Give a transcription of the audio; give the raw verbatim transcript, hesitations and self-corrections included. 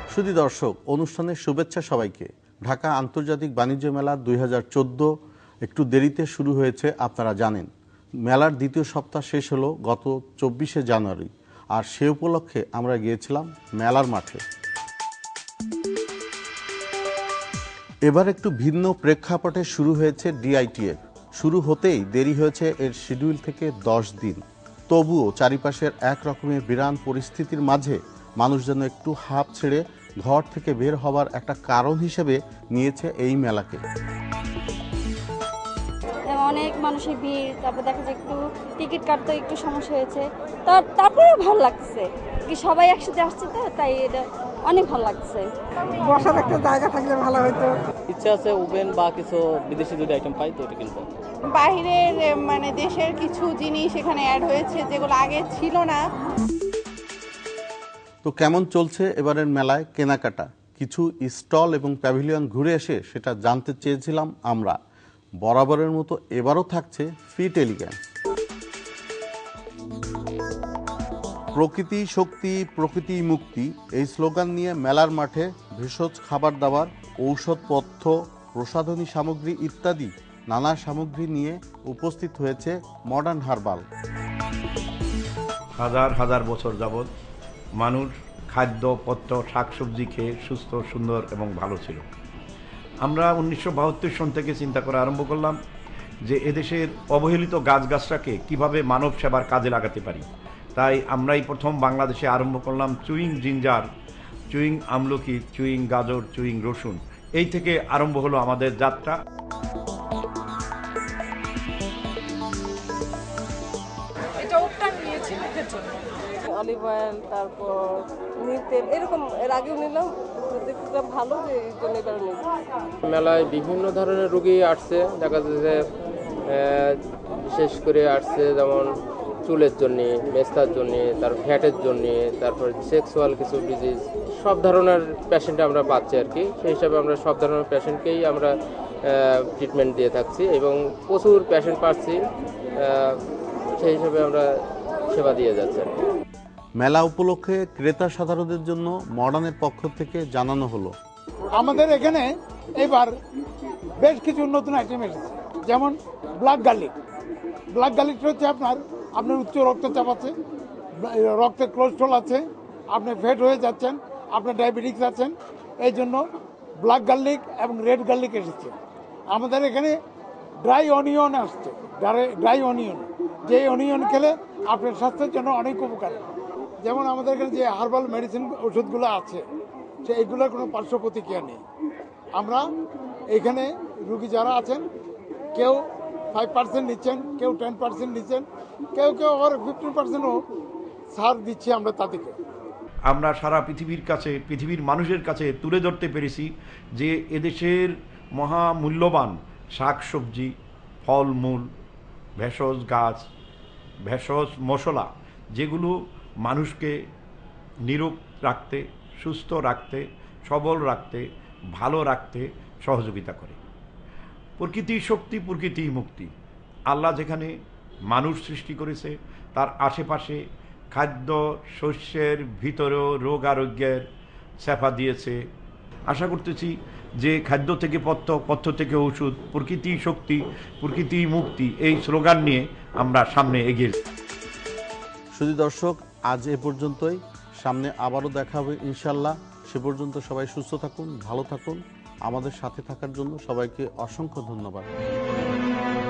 সুধী দর্শক, অনুষ্ঠানের শুভেচ্ছা সবাইকে। ঢাকা আন্তর্জাতিক বাণিজ্য মেলা দুই হাজার চোদ্দো একটু দেরিতে শুরু হয়েছে, আপনারা জানেন। মেলার দ্বিতীয় সপ্তাহ শেষ হলো গত চব্বিশে জানুয়ারি, আর সে উপলক্ষে আমরা গিয়েছিলাম মেলার মাঠে। এবার একটু ভিন্ন প্রেক্ষাপটে শুরু হয়েছে ডিআইটিএফ। শুরু হতেই দেরি হয়েছে এর শিডিউল থেকে দশ দিন। তবুও চারিপাশের এক রকমের বিরান পরিস্থিতির মাঝে মানুষ যেন একটু হাঁপ ছেড়ে ঘর থেকে বের হবার একটা কারণ হিসেবে নিয়েছে এই মেলাকে। অনেক মানুষের ভিড়, তারপর দেখা যায় একটু টিকিট কাটতে একটু সমস্যা হয়েছে, তারপরে ভালো লাগছে কি সবাই একসাথে আসছে, তো তাই এটা অনেক ভালো লাগছে। বসার একটা জায়গা থাকলে ভালো হতো। ইচ্ছা আছে ওভেন বা কিছু বিদেশি যদি আইটেম পাই তো এটা কিনবো। বাইরের মানে দেশের কিছু জিনিস এখানে অ্যাড হয়েছে যেগুলো আগে ছিল না। তো কেমন চলছে এবারের মেলায় কেনাকাটা? কিছু স্টল এবং প্যাভিলিয়ন ঘুরে এসে সেটা জানতে চেয়েছিলাম আমরা। বরাবরের মতো এবারও থাকছে ফিট এলিগ্যান্স। প্রকৃতি শক্তি, প্রকৃতি মুক্তি, এই স্লোগান নিয়ে মেলার মাঠে ভেষজ খাবার দাবার, ঔষধপথ্য, প্রসাধনী সামগ্রী ইত্যাদি নানা সামগ্রী নিয়ে উপস্থিত হয়েছে মডার্ন হার্বাল। হাজার হাজার বছর যাবৎ মানুষ খাদ্য পত্র শাকসবজি খেয়ে সুস্থ, সুন্দর এবং ভালো ছিল। আমরা উনিশশো বাহাত্তর সন থেকে চিন্তা করা আরম্ভ করলাম যে এদেশের অবহেলিত গাছগাছটাকে কিভাবে মানব সেবার কাজে লাগাতে পারি। তাই আমরাই প্রথম বাংলাদেশে আরম্ভ করলাম চুইং জিঞ্জার, চুইং আমলকি, চুইং গাজর, চুইং রসুন। এই থেকে আরম্ভ হলো আমাদের যাত্রা। অলিভ অয়েল, তারপর নীল তেল, এরকম এর আগেও নিলাম, দেখলাম ভালো, যে এই জন্য এবার নিলাম। মেলায় বিভিন্ন ধরনের রোগী আসছে, দেখা যাচ্ছে বিশেষ করে আসছে যেমন চুলের জন্যে, মেস্তার জন্যে, তার ফ্যাটের জন্যে, তারপর সেক্সুয়াল কিছু ডিজিজ, সব ধরনের পেশেন্ট আমরা পাচ্ছি আর কি। সেই হিসাবে আমরা সব ধরনের পেশেন্টকেই আমরা ট্রিটমেন্ট দিয়ে থাকছি এবং প্রচুর পেশেন্ট পাচ্ছি, সেই হিসাবে আমরা সেবা দিয়ে যাচ্ছে। মেলা উপলক্ষে ক্রেতা সাধারণদের জন্য মডার্নের পক্ষ থেকে জানানো হলো, আমাদের এখানে এবার বেশ কিছু নতুন আইটেম এসেছে, যেমন ব্ল্যাক গার্লিক। ব্ল্যাক গার্লিকটা হচ্ছে আপনার আপনার উচ্চ রক্তচাপ আছে, রক্তে কোলেস্ট্রল আছে, আপনি ফ্যাট হয়ে যাচ্ছেন, আপনার ডায়াবেটিস আছেন, এই জন্য ব্ল্যাক গার্লিক এবং রেড গার্লিক এসেছে। আমাদের এখানে ড্রাই অনিয়ন আসছে, ড্রাই অনিয়ন, যে অনিয়ন খেলে আপনার স্বাস্থ্যের জন্য অনেক উপকার। যেমন আমাদের এখানে যে হার্বাল মেডিসিন ওষুধগুলো আছে, সে এগুলোর কোনো পার্শ্ব প্রতিক্রিয়া নেই। আমরা এখানে রুগী যারা আছেন, কেউ ফাইভ পার্সেন্ট নিচ্ছেন, কেউ টেন পার্সেন্ট নিচ্ছেন, কেউ কেউ আবার ফিফটিন পার্সেন্টও ছাড় দিচ্ছি আমরা তাদেরকে। আমরা সারা পৃথিবীর কাছে, পৃথিবীর মানুষের কাছে তুলে ধরতে পেরেছি যে এদেশের মহামূল্যবান শাকসবজি, ফলমূল, ভেষজ গাছ, ভেষজ মশলা, যেগুলো মানুষকে নিরোগ রাখতে, সুস্থ রাখতে, সবল রাখতে, ভালো রাখতে সহযোগিতা করে। প্রকৃতি শক্তি, প্রকৃতি মুক্তি। আল্লাহ যেখানে মানুষ সৃষ্টি করেছে তার আশেপাশে খাদ্য শস্যের ভিতরেও রোগ আরোগ্যের সেফা দিয়েছে। আশা করতেছি যে খাদ্য থেকে পথ্য, পথ্য থেকে ওষুধ, প্রকৃতি শক্তি, প্রকৃতি মুক্তি, এই স্লোগান নিয়ে আমরা সামনে এগিয়ে। শুধু দর্শক, আজ এ পর্যন্তই। সামনে আবারও দেখা হবে ইনশাল্লাহ। সে পর্যন্ত সবাই সুস্থ থাকুন, ভালো থাকুন। আমাদের সাথে থাকার জন্য সবাইকে অসংখ্য ধন্যবাদ।